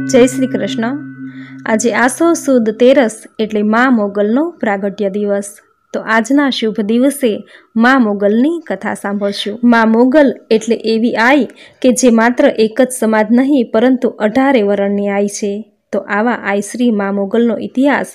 जय श्री कृष्ण। आज आसो सुद 13 एटले मां मोगलनो प्रागट्य दिवस। तो आजना शुभ दिवसे मां मोगलनी कथा सांभळशुं। मां मोगल एटले एवी आई के जे मात्र एक ज समाज नहीं परंतु 18 वरणनी आई छे। तो आवा आई श्री मां मोगलनो इतिहास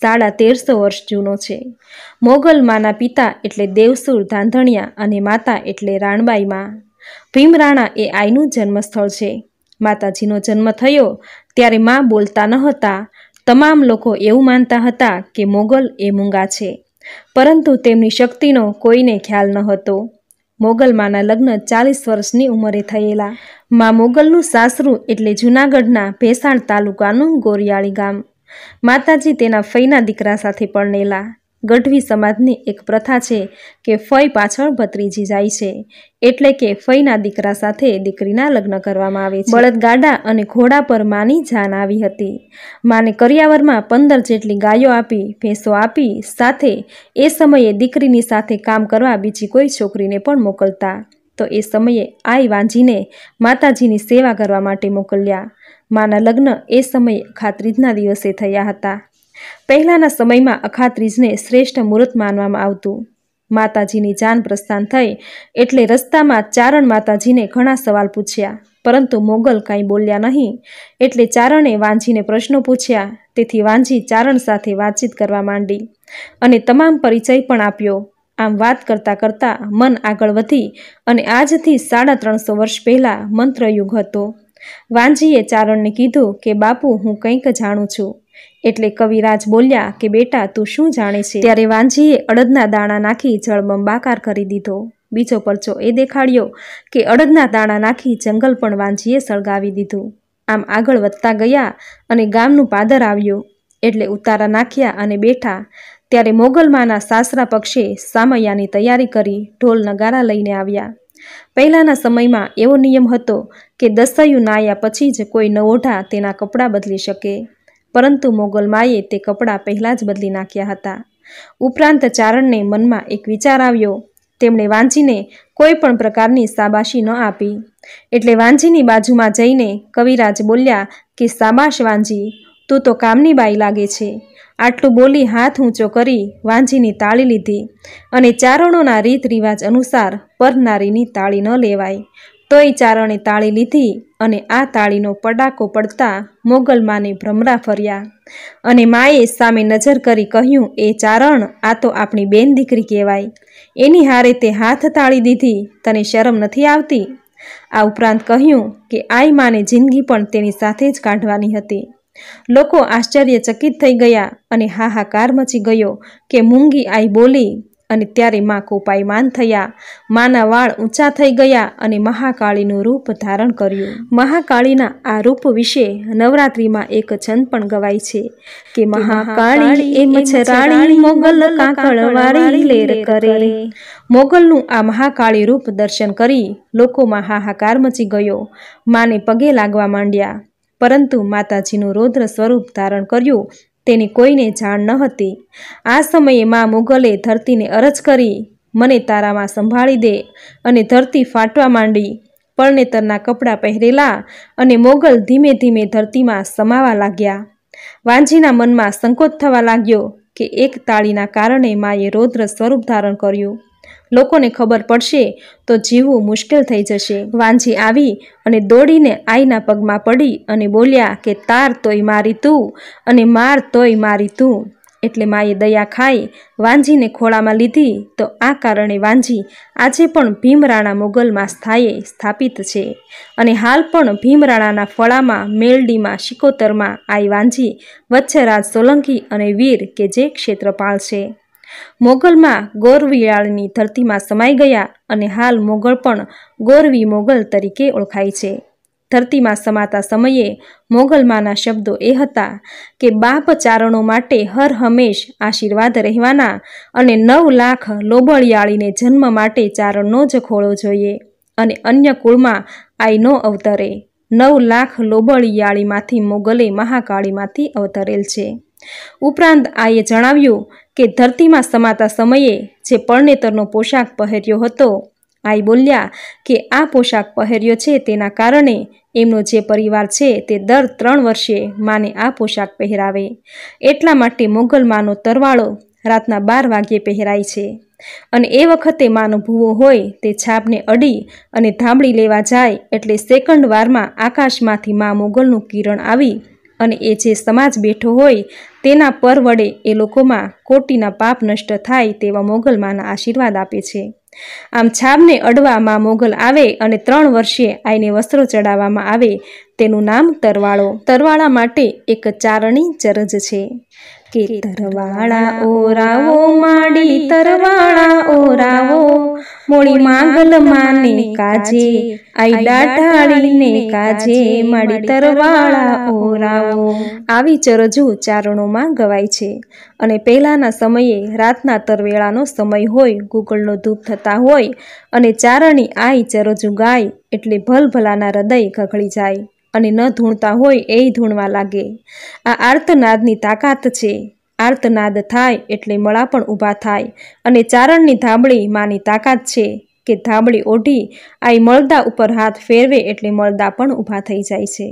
1350 वर्ष जूनो छे। मोगल माना पिता एटले देवसुर धांधणिया अने माता एटले राणबाई मां। भीमराणा ए आईनुं जन्मस्थळ छे। माताजीनो जन्म थयो त्यारे मां बोलता न हता। तमाम लोको एवुं मानता हता के मोगल ए मूंगा छे, परंतु तेमनी शक्तिनो कोईने ख्याल न हतो। मोगल माना लग्न 40 वर्षनी उंमरे थयेला। मां मोगलनुं सासरू एटले जूनागढ़ना भेसाण तालुकानुं गोरियाळी गाम। माताजी तेना फईना दीकरा साथे परणेला। गढ़वी समाजनी एक प्रथा छे के फई पाछळ भत्रीजी जाय छे, एटले के फईना दीकरा साथे दीकरीना लग्न करवामां आवे छे। बळदगाडा अने घोड़ा पर मानी जान आवी हती। माने करियावरमां 15 जेटली गायो आपी, भैंसो आपी, साथे ए समये दीकरीनी साथे काम करवा बीजी कोई छोकरीने पण मोकलता। तो ए समये आई वांजीने माताजीनी सेवा करवा माटे मोकल्या। माना लग्न ए समये अखात्रीजना दिवसे थया हता। पहलाना समयमां अखात्रीजने श्रेष्ठ मुहूर्त मानवामां आवतुं। माताजीनी जान प्रस्थान थई एटले रस्तामां चारण माताजीने घणा सवाल पूछ्या, परंतु मोगल कांई बोल्या नहीं। एटले चारणे वांजीने प्रश्नो पूछ्या। तेथी वांजी चारण साथे वातचीत करवा मांडी अने तमाम परिचय पण आप्यो। आम वात करता करता मन आगळ वधी अने आजथी 350 वर्ष पहेला मंत्रयुग हतो। वांजीए चारणने कीधुं के बापू हूँ कंईक जाणुं छुं। एटले कविराज बोल्या के बेटा तू शुं जाणे छे? त्यारे वांजीए अड़दना दाणा नाखी जळबंबाकार करी दीधो। बीजो परचो ए देखाड्यो के अड़दना दाणा नाखी जंगल पण वांजीए सळगावी दीधुं। आम आगळ वधता गया अने गामनुं पादर आव्युं एटले उतारा नाख्या अने बेठा। त्यारे मोगल माना सासरा पक्षे सामयानी तैयारी करी ढोल नगारा लईने आव्या। पहेलाना समयमां एवो नियम हतो के दसयु नाया पछी ज कोई नवोढा तेना कपड़ा बदली शके, परंतु मोगल माए ते कपड़ा पहला ज बदली नाख्या हता। उपरांत चारणने मनमा एक विचार आव्यो। तेमणे वांजीने कोई पण प्रकारनी शाबाशी न आपी। एटले वांजीनी बाजुमां जईने कविराज बोल्या के शाबाश वांजी, तू तो कामनी बाई लागे छे। आटलुं बोली हाथ ऊंचो करी वांजीनी ताળી લીધી અને ચારણોના રીત રિવાજ અનુસાર પરનારીની તાળી ન લેવાય। तोय चारणे ताળી लीधी अने आ ताळीनो पडाको पड़ता मोगल माने भ्रमरा फर्या अने माए सामे नजर करी कह्युं, ए चारण, आ तो आपणी बेन दीकरी कहेवाय, एनी हारे ते हाथ ताળી दीधी, तने शरम नथी आवती? आ उपरांत कह्युं के आई माने जिंदगी पण तेनी साथे ज काढवानी हती। लोको आश्चर्यचकित थई गया अने हाहाकार मची गयो के मूंगी आई बोली अने त्यारे मां कोपायमान थया। माना वाळ ऊंचा थई गया अने महाकाळीनुं रूप धारण कर्युं। महाकाळीना आ रूप विषे नवरात्रिमां एक छंद पण गवाय छे के महाकाળી ए मच्छराणी मोगल काकळवाड़ी लेर करे। मोगलनुं आ महाकाળી रूप दर्शन करी लोकोमां हाहाकार मची गयो। माने पगे लागवा मांड्या, परंतु माताजीनुं रौद्र स्वरूप धारण कर्युं तेनी कोईने जाण न हती। आ समये मां मोगले धरतीने अरज करी, मने तारामां संभाળી दे, अने धरती फाटवा मांडी। परणेतરના कपड़ा पहेरेला अने मोगल धीमे धीमे धरतीमां समावा लाग्या। वांजीना मनमा संकोच थवा लाग्यो के एक ताळीना कारणे माए रौद्र स्वरूप धारण कर्युं। लोकोने खबर पड़शे तो जीवવું मुश्केल थई जशे। वांजी आवी अने दौड़ीने आईना पगमां पड़ी अने बोल्या के तार तोय मारी तू अने मार तोय मारी तू। एटले माए दया खाई वांजीने खोळामां लीधी। तो आ कारणे वांजी आजे पण भीमराणा मोगलमां स्थापित छे अने हाल पण भीमराणाना फळामां मेलडीमां शिकोतरमां आई वांजी वत्सराज सोलंकी अने वीर के जे क्षेत्रपाल छे। मोगल में गोरवियाळनी धरती में समाई गया अने हाल मोगल पण गोरवी मोगल तरीके ओळखाय छे। धरती में समाता समये मोगल माना शब्दों ए हता के बाप चारणों माटे हर हमेश आशीर्वाद रहेवाना अने 9 लाख लोबळियाळीने जन्म माटे चारणनो ज खोळो जोईए अने अन्य कुळमां आई नो अवतरे। 9 लाख लोबळियाळीमांथी मोगले महाकाळीमांथी अवतरेल छे। उपरांत आए जणाव्युं के धरती में समाता समये जे परणेतरनो पोशाक पहेर्यो हतो આઈ બોલ્યા કે આ પોશાક પહેર્યો છે તેના કારણે એમનો જે પરિવાર છે તે દર 3 વર્ષે માને આ પોશાક પહેરાવે. એટલા માટે મોગલ માનો તરવાળો રાતના 12 વાગ્યે પહેરાય છે. અને એ વખતે માનો ભૂવો હોય તે છાપને અડી અને ધાબળી લેવા જાય એટલે સેકન્ડ વારમાં આકાશમાંથી મા મોગલનું કિરણ આવી અને એ જે સમાજ બેઠો હોય તેના પર વડે એ લોકોમાં કોટીના પાપ નષ્ટ થાય તેવા મોગલ માના આશીર્વાદ આપે છે. આમ છાબને અડવા મા મોગલ આવે અને 3 વર્ષે આઈને વસ્ત્રો ચડાવવામાં આવે તેનું નામ તરવાળો. તરવાળા માટે એક ચારણી ચરજ છે કે તરવાળા ઓરાવો માડી તરવાળા ઓરાવો, મોળી માંગલ માને કાજે આઈ ડાઢાળીને કાજે માડી તરવાળા ઓરાવો. આવી ચરજુ ચારણોમાં ગવાય છે. અને પહેલાંના સમયે રાતના તરવેળાનો સમય હોય, ગુગળનો ધૂપ થતા હોય અને ચારણી આઈ ચરજુ ગાય એટલે ભલભલાના હૃદય ગગળી જાય અને ન ધૂણતા હોય એ ધૂણવા લાગે. આ આર્તનાદની તાકાત છે. આર્તનાદ થાય એટલે મળા પણ ઊભા થાય અને ચારણની ધાબળી માની તાકાત છે કે ધાબળી ઓઢી આઈ મળદા ઉપર હાથ ફેરવે એટલે મળદા પણ ઊભા થઈ જાય છે.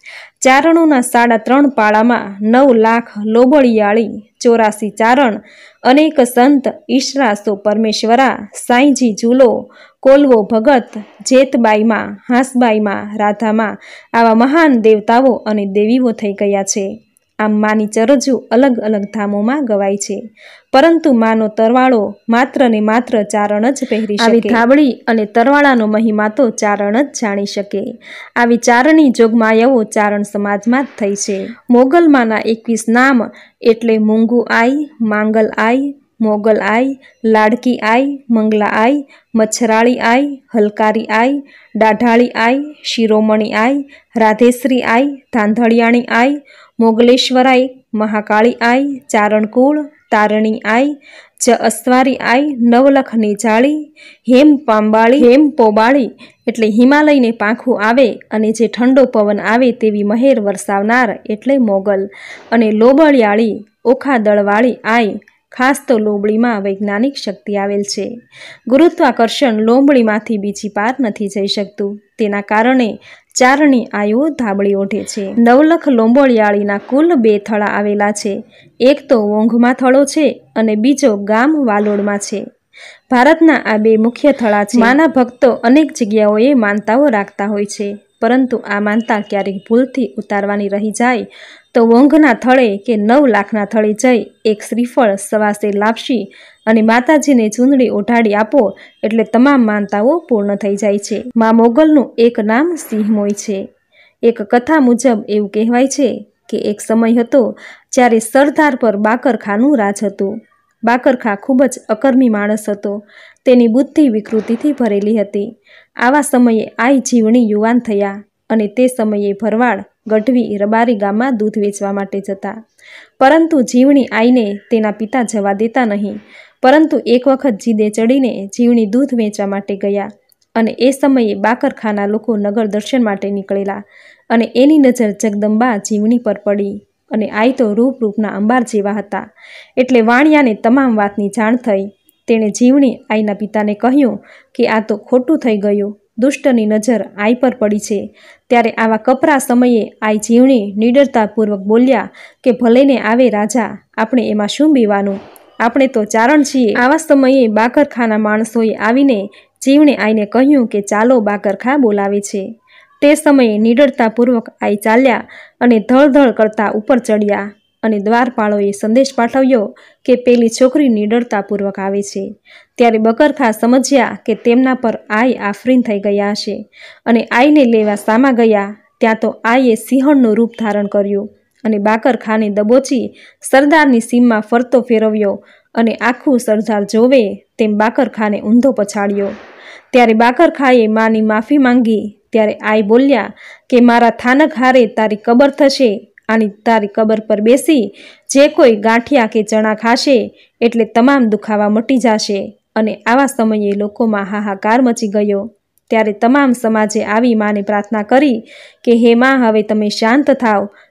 ચારણોના 3.5 પાળામાં 9 લાખ લોબળિયાળી 84 ચારણ, અનેક સંત, ઈશરા સો પરમેશ્વરા, સાંઈજી ઝૂલો, કોલવો ભગત, જેતબાઈમાં, હાંસબાઈમાં, રાધામાં આવા મહાન દેવતાઓ અને દેવીઓ થઈ ગયા છે. આમ માની ચરજુ અલગ અલગ ધામોમાં ગવાય છે, પરંતુ માનો તરવાળો માત્ર ને માત્ર ચારણ જ પહેરી શકે. આવી ધાબળી અને તરવાળાનો મહિમા તો ચારણ જ જાણી શકે. આવી ચારણી જોગમાયાઓ ચારણ સમાજમાં જ થઈ છે. મોગલ માના 21 નામ એટલે મૂંગુ આઈ, માંગલ આઈ, મોગલ આઈ, લાડકી આઈ, મંગલા આઈ, મચ્છરાળી આઈ, હલકારી આઈ, ડાઢાળી આઈ, શિરોમણી આઈ, રાધેશ્રી આઈ, ધાંધળિયાણી આઈ, મોગલેશ્વરાઈ, મહાકાળી આઈ, ચારણકુળ, તારણી આઈ, જ અસ્વારી આઈ, નવલખની જાળી, હેમ પાંબાળી, હેમ પોબાળી એટલે હિમાલયને પાંખું આવે અને જે ઠંડો પવન આવે તેવી મહેર વરસાવનાર એટલે મોગલ. અને લોબળિયાળી ઓખા દળવાળી આઈ, ખાસ તો લોબળીમાં વૈજ્ઞાનિક શક્તિ આવેલ છે. ગુરુત્વાકર્ષણ લોંબળીમાંથી બીજી પાર નથી જઈ શકતું. તેના કારણે ચારણી આયુઓ ધાબળી ઓઢે છે. 9 લાખ લોંબળિયાળીના કુલ 2 થળા આવેલા છે. એક તો વોંઘમાં થળો છે અને બીજો ગામ વાલોડમાં છે. ભારતના આ 2 મુખ્ય થળા છે. માના ભક્તો અનેક જગ્યાઓએ માનતાઓ રાખતા હોય છે, પરંતુ આ માનતા ક્યારેક ભૂલથી ઉતારવાની રહી જાય તો વોંઘના થળે કે 9 લાખના થળે જઈ એક શ્રીફળ સવાસે લાપસી અને માતાજીને ચૂંદડી ઓઢાડી આપો એટલે તમામ માનતાઓ પૂર્ણ થઈ જાય છે. મા મોગલનું એક નામ સિંહમોય છે. એક કથા મુજબ એવું કહેવાય છે કે એક સમય હતો જ્યારે સરદાર પર બાકરખાનું રાજ હતું. બાકરખા ખૂબ જ અકર્મી માણસ હતો. તેની બુદ્ધિ વિકૃતિથી ભરેલી હતી. આવા સમયે આઈ જીવણી યુવાન થયા અને તે સમયે ભરવાડ, ગઢવી, રબારી ગામમાં દૂધ વેચવા માટે જતા. પરંતુ જીવણી આઈને તેના પિતા જવા દેતા નહીં. પરંતુ એક વખત જીદે ચડીને જીવણી દૂધ વેચવા માટે ગયા અને એ સમયે બાકરખાના લોકો નગર દર્શન માટે નીકળેલા અને એની નજર જગદંબા જીવણી પર પડી અને આઈ તો રૂપના અંબાર જેવા હતા. એટલે વાણિયાને તમામ વાતની જાણ થઈ. તેણે જીવણી આઈના પિતાને કહ્યું કે આ તો ખોટું થઈ ગયું, દુષ્ટની નજર આઈ પર પડી છે. ત્યારે આવા કપરા સમયે આઈ જીવણી નિડરતાપૂર્વક બોલ્યા કે ભલેને આવે રાજા, આપણે એમાં શું બીવાનું, આપણે તો ચારણ છીએ. આવા સમયે બાકરખાના માણસોએ આવીને જીવણે આઈને કહ્યું કે ચાલો બાકરખા બોલાવે છે. તે સમયે નિડરતાપૂર્વક આઈ ચાલ્યા અને ધળધળ કરતા ઉપર ચડ્યા અને દ્વારપાળોએ સંદેશ પાઠવ્યો કે પેલી છોકરી નિડરતાપૂર્વક આવે છે. ત્યારે બકરખા સમજ્યા કે તેમના પર આઈ આફરીન થઈ ગયા હશે અને આઈને લેવા સામા ગયા. ત્યાં તો આઈએ સિંહણનું રૂપ ધારણ કર્યું અને બાકરખાને દબોચી સરદારની સીમમાં ફરતો ફેરવ્યો અને આખું સરદાર જોવે તેમ બાકરખાને ઊંધો પછાડ્યો. ત્યારે બાકરખાએ માની માફી માંગી. ત્યારે આઈ બોલ્યા કે મારા થાનક હારે તારી કબર થશે. આની તારી કબર પર બેસી જે કોઈ ગાંઠિયા કે ચણા ખાશે એટલે તમામ દુખાવા મટી જશે. અને આવા સમયે લોકોમાં હાહાકાર મચી ગયો. ત્યારે તમામ સમાજે આવી માને પ્રાર્થના કરી કે હે માં, હવે તમે શાંત થાવ.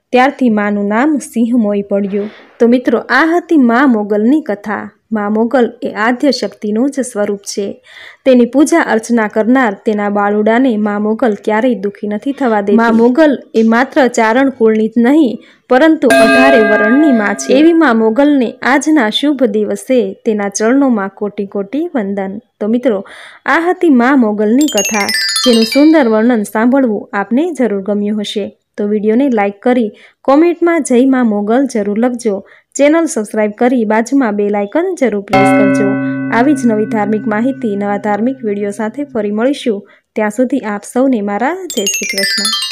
ત્યારથી માનું નામ સિંહ મોઈ પડ્યું। તો મિત્રો, આ હતી મા મોગલની કથા। મા મોગલ એ આદ્ય શક્તિનું જ સ્વરૂપ છે। તેની પૂજા અર્ચના કરનાર તેના બાળુડાને મા મોગલ ક્યારેય દુઃખી નથી થવા દેતી। મા મોગલ એ માત્ર ચારણ કુળની જ નહીં, પરંતુ 18 વરણની માં છે। એવી મા મોગલને આજના શુભ દિવસે તેના ચરણોમાં કોટી કોટી વંદન। તો મિત્રો, આ હતી મા મોગલની કથા, જેનું સુંદર વર્ણન સાંભળવું આપને જરૂર ગમ્યું હશે। તો વિડીયોને લાઇક કરી કોમેન્ટમાં જય મા મોગલ જરૂર લખજો। ચેનલ સબસ્ક્રાઇબ કરી બાજુમાં બેલ આઇકન જરૂર પ્રેસ કરજો। આવી જ નવી ધાર્મિક માહિતી, નવા ધાર્મિક વિડીયો સાથે ફરી મળીશું। ત્યાં સુધી આપ સૌને મારા જય શ્રી કૃષ્ણ।